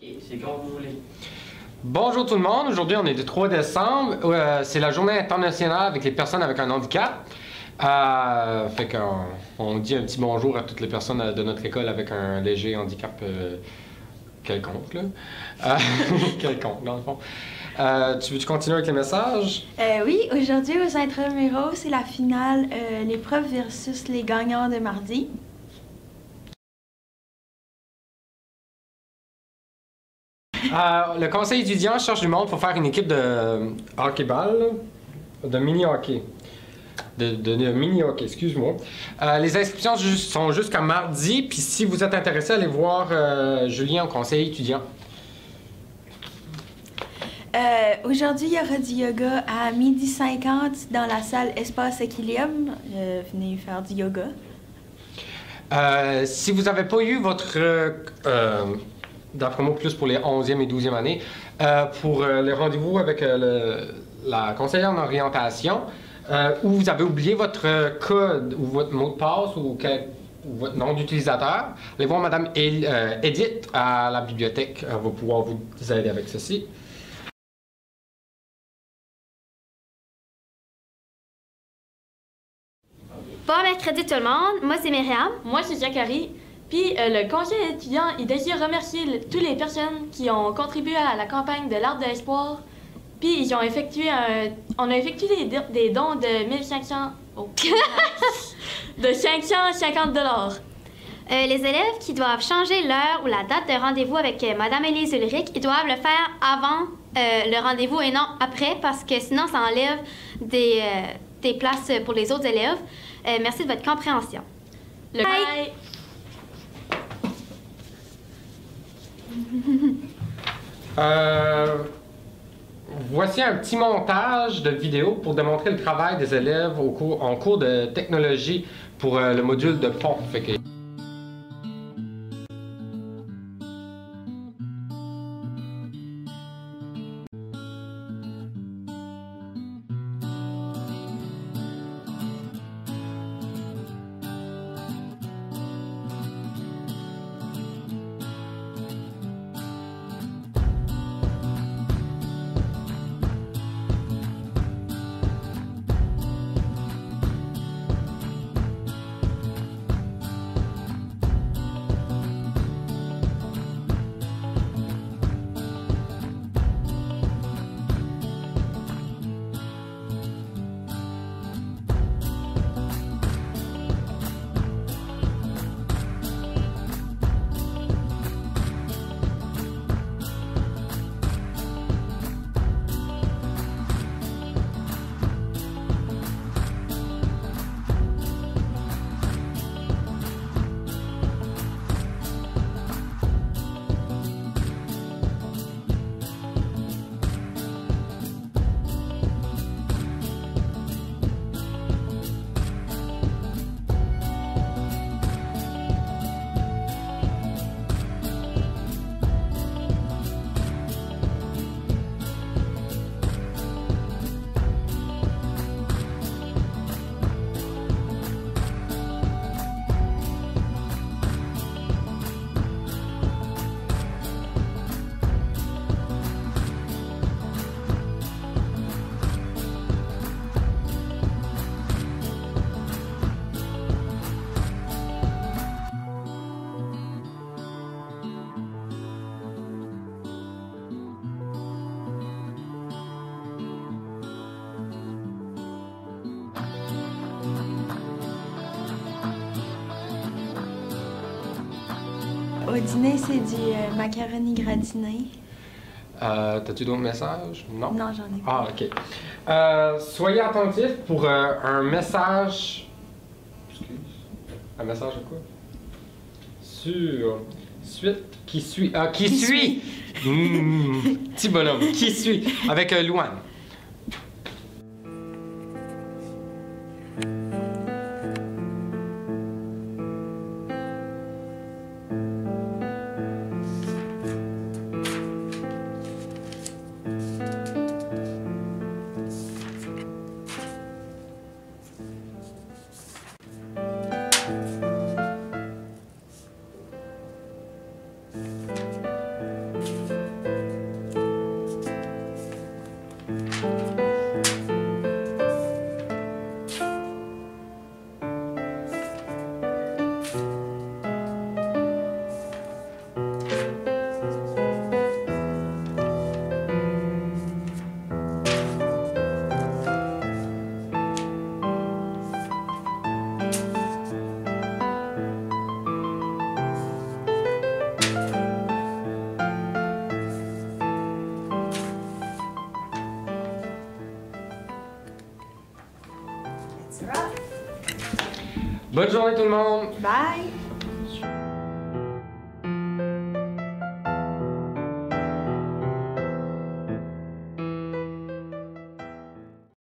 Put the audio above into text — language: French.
C'est quand vous voulez. Bonjour tout le monde, aujourd'hui on est le 3 décembre, c'est la journée internationale avec les personnes avec un handicap. Fait qu'on dit un petit bonjour à toutes les personnes de notre école avec un léger handicap quelconque, là. Quelconque dans le fond. Tu veux-tu continuer avec les messages? Oui, aujourd'hui aux Intramuros, c'est la finale, l'épreuve versus les gagnants de mardi. Le conseil étudiant cherche du monde pour faire une équipe de hockey-ball, de mini-hockey. De mini-hockey, excuse-moi. Les inscriptions sont jusqu'à mardi, puis si vous êtes intéressé, allez voir Julien au conseil étudiant. Aujourd'hui, il y aura du yoga à 12h50 dans la salle Espace Equilibre. Venez faire du yoga. Si vous n'avez pas eu votre... d'après moi, plus pour les 11e et 12e années, pour les rendez-vous avec la conseillère en orientation, où vous avez oublié votre code ou votre mot de passe ou votre nom d'utilisateur, allez voir Mme Edith à la bibliothèque. Elle va pouvoir vous aider avec ceci. Bon mercredi tout le monde, moi c'est Myriam. Moi c'est Zachary. Puis le conseil étudiant, il désire remercier toutes les personnes qui ont contribué à la campagne de l'Arbre de l'Espoir. Puis ils ont effectué on a effectué des dons de 1500... Oh. de 550 $. Les élèves qui doivent changer l'heure ou la date de rendez-vous avec Mme Élise Ulrich, ils doivent le faire avant le rendez-vous et non après, parce que sinon ça enlève des places pour les autres élèves. Merci de votre compréhension. Bye! Voici un petit montage de vidéo pour démontrer le travail des élèves en cours de technologie pour le module de pont. Au dîner, c'est du macaroni gratiné. T'as-tu d'autres messages? Non? Non, j'en ai Ah, pas. OK. Soyez attentifs pour un message... Excuse. Un message de quoi? Sur... Suite... Qui suit... Ah, qui suit! Petit bonhomme. Qui suit? Avec Louane. Bonne journée tout le monde! Bye!